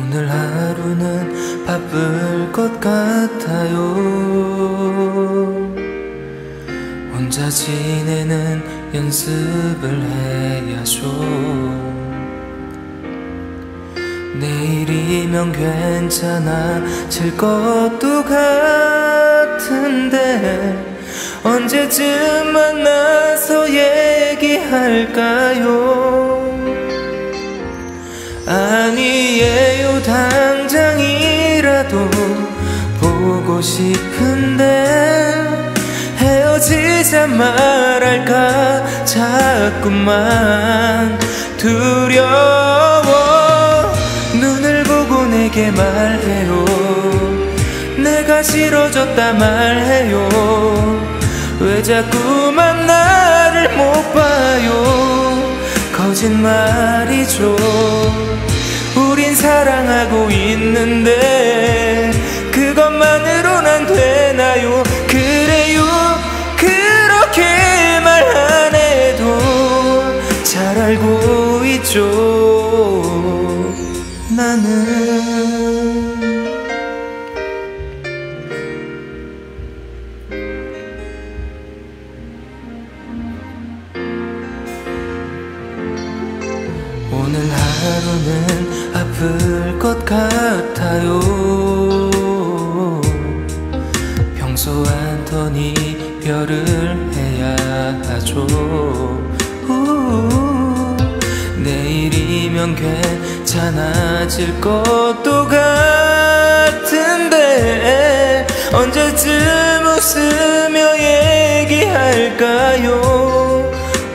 오늘 하루는 바쁠 것 같아요. 혼자 지내는 연습을 해야죠. 내일이면 괜찮아질 것도 같은데 언제쯤 만나서 얘기할까요? 아니에요, 당장이라도 보고 싶은데 헤어지자 말할까 자꾸만 두려워. 눈을 보고 내게 말해요. 내가 싫어졌다 말해요. 왜 자꾸만 나를 못 봐요? 거짓말이죠. 우린 사랑하고 있는데 그것만으론 안 되나요? 그래요, 그렇게 말 안 해도 잘 알고 있죠. 나는 오늘 하루는 아플 것 같아요. 평소와는 이별을 해야 하죠. 내일이면 괜찮아질 것도 같은데 언제쯤 웃으며 얘기할까요?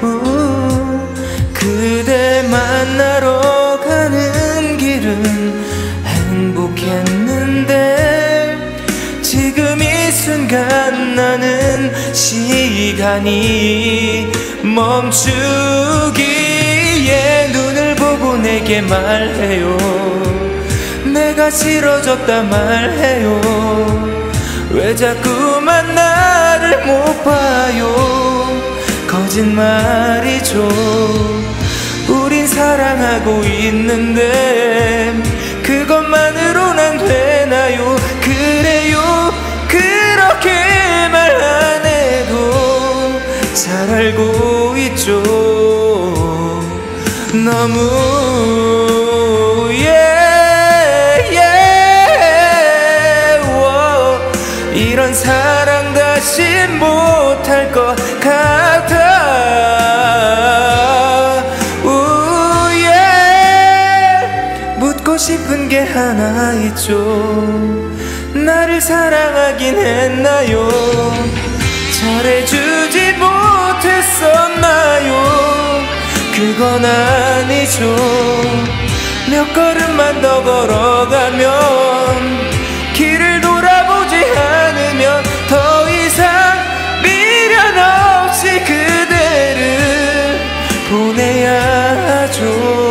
그대 만나러 가는 길은 행복했는데 지금 이 순간 나는 시간이 멈추기에 눈을 보고 내게 말해요. 내가 싫어졌다 말해요. 왜 자꾸만 나를 못 봐요? 거짓말이죠. 우린 사랑하고 있는데 그것만으론 안 되나요? 그래요, 그렇게 말 안 해도 잘 알고 있죠. 너무 이런 사랑 다시 못할 것 같아. 묻고 싶은 게 하나 있죠. 나를 사랑하긴 했나요? 잘해주지 못했었나요? 그건 아니죠. 몇 걸음만 더 걸어가면 길을 돌아보지 않으면 더 이상 미련 없이 그대를 보내야 하죠.